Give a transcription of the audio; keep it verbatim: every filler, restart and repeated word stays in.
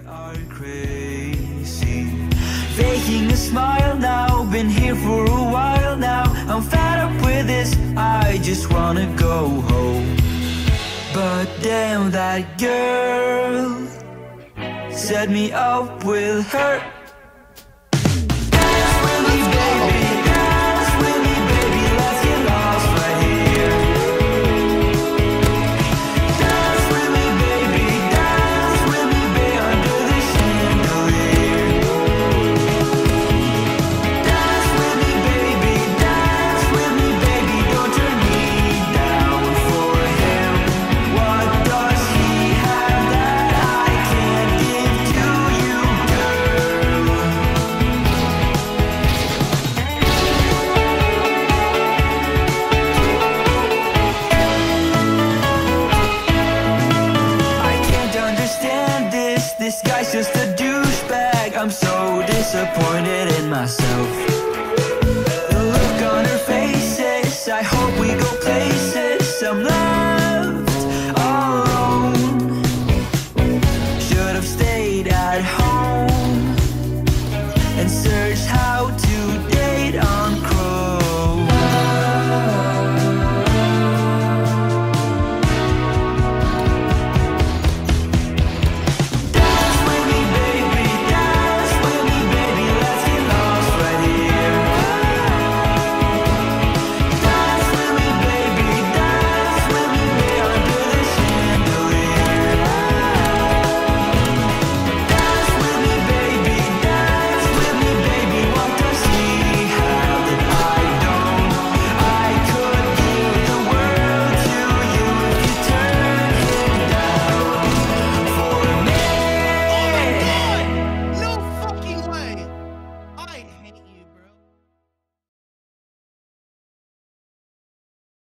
are crazy. Faking a smile now, been here for a while now. I'm fed up with this, I just wanna go home. But damn, that girl set me up with her. Dance with me, baby, dance with me, baby, let's get lost right here. Dance with me, baby, dance with me, baby, under the chandelier. Dance with me, baby, dance with me, baby, don't turn me down for him. What does he have that I can't give to you, girl? I can't understand this, this guy's just a douchebag. I'm so disappointed in myself.